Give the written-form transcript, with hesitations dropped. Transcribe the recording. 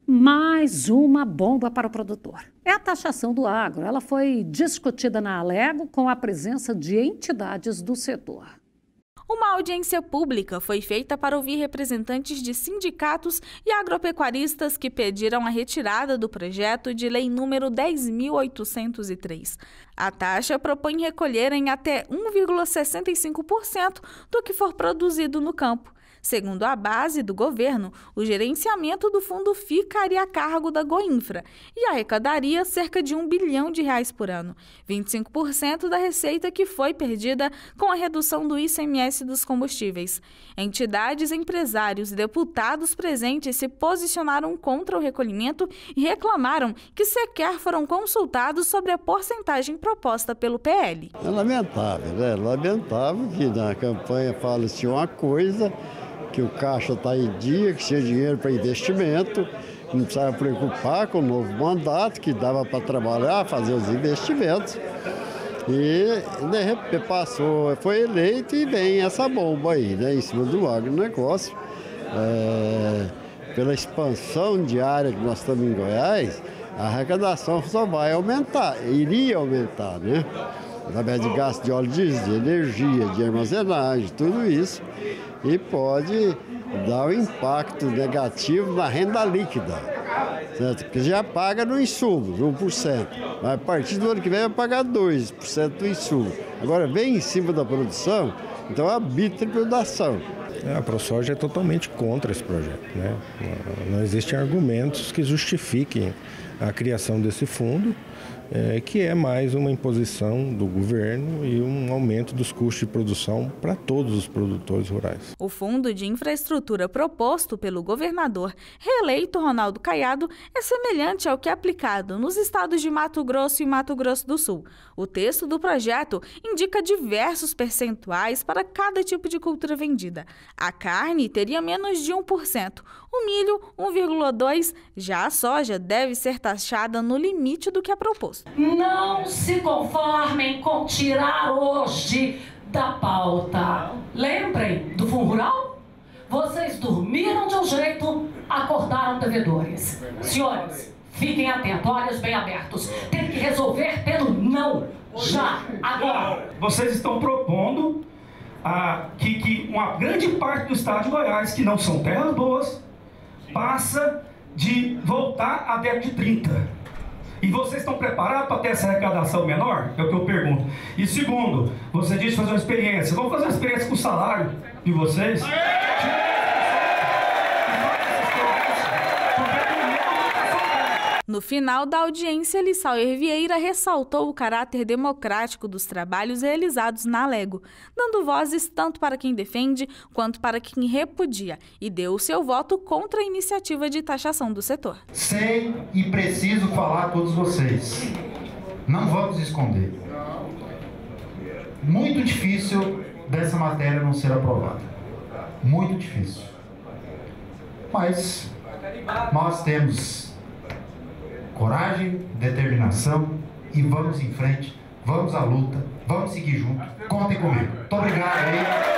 Mais uma bomba para o produtor. É a taxação do agro. Ela foi discutida na Alego com a presença de entidades do setor. Uma audiência pública foi feita para ouvir representantes de sindicatos e agropecuaristas que pediram a retirada do projeto de lei número 10.803. A taxa propõe recolher em até 1,65% do que for produzido no campo. Segundo a base do governo, o gerenciamento do fundo ficaria a cargo da Goinfra e arrecadaria cerca de R$ 1 bilhão por ano, 25% da receita que foi perdida com a redução do ICMS dos combustíveis. Entidades, empresários e deputados presentes se posicionaram contra o recolhimento e reclamaram que sequer foram consultados sobre a porcentagem proposta pelo PL. É lamentável, né? Lamentável que na campanha fala-se uma coisa, que o caixa está em dia, que tinha dinheiro para investimento, não precisava preocupar com o novo mandato, que dava para trabalhar, fazer os investimentos. E de repente passou, foi eleito e vem essa bomba aí, né, em cima do agronegócio. Pela expansão de área que nós estamos em Goiás, a arrecadação só vai aumentar, iria aumentar, né? Através de gasto de óleo diesel, de energia, de armazenagem, tudo isso. E pode dar um impacto negativo na renda líquida, certo? Porque já paga no insumo, 1%. Mas a partir do ano que vem vai pagar 2% do insumo. Agora vem em cima da produção, então é a bitributação. A ProSoja é totalmente contra esse projeto, né? Não existem argumentos que justifiquem a criação desse fundo, que é mais uma imposição do governo e um aumento dos custos de produção para todos os produtores rurais. O fundo de infraestrutura proposto pelo governador reeleito Ronaldo Caiado é semelhante ao que é aplicado nos estados de Mato Grosso e Mato Grosso do Sul. O texto do projeto indica diversos percentuais para cada tipo de cultura vendida. A carne teria menos de 1%, o milho 1,2%, já a soja deve ser taxada no limite do que é proposto. Não se conformem com tirar hoje da pauta. Lembrem do Fundo Rural? Vocês dormiram de um jeito, acordaram devedores. Senhores, fiquem atentos, olhos bem abertos. Tem que resolver pelo não, já, agora. Vocês estão propondo que uma grande parte do estado de Goiás, que não são terras boas, passa de voltar à década de 30. E vocês estão preparados para ter essa arrecadação menor? É o que eu pergunto. E segundo, você disse fazer uma experiência. Vamos fazer uma experiência com o salário de vocês? No final da audiência, Lissauer Vieira ressaltou o caráter democrático dos trabalhos realizados na Alego, dando vozes tanto para quem defende quanto para quem repudia, e deu o seu voto contra a iniciativa de taxação do setor. Sei e preciso falar a todos vocês. Não vamos esconder. Muito difícil dessa matéria não ser aprovada. Muito difícil. Mas nós temos coragem, determinação e vamos em frente, vamos à luta, vamos seguir juntos. Contem comigo. Muito obrigado aí.